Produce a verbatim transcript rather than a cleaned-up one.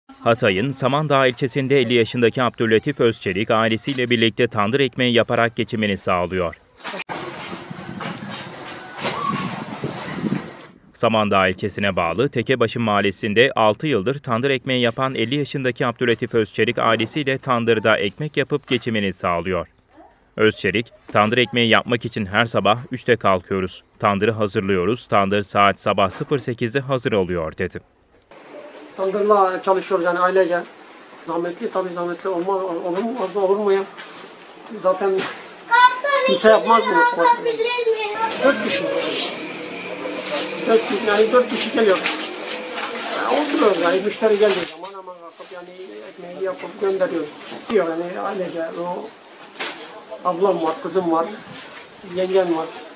Hatay'ın Samandağ ilçesinde elli yaşındaki Abdüllatif Özçelik ailesiyle birlikte tandır ekmeği yaparak geçimini sağlıyor. Samandağ ilçesine bağlı Tekebaşı mahallesinde altı yıldır tandır ekmeği yapan elli yaşındaki Abdüllatif Özçelik ailesiyle tandırda ekmek yapıp geçimini sağlıyor. Özçelik, tandır ekmeği yapmak için her sabah üçte kalkıyoruz. Tandırı hazırlıyoruz. Tandır saat sabah sıfır sekizde hazır oluyor dedi. Tandırla çalışıyoruz yani ailece. Zahmetli tabii zahmetli olmaz, olur mu? Az da olur mu ya? Zaten kimse yapmaz bunu. Dört kişi. Dört kişi, yani dört kişi geliyor. Yani oturuyoruz yani müşteri geldiği zaman hemen kalkıp yani ekmeği yapıp gönderiyoruz. Diyor yani ailece o ablam var, kızım var, yengem var.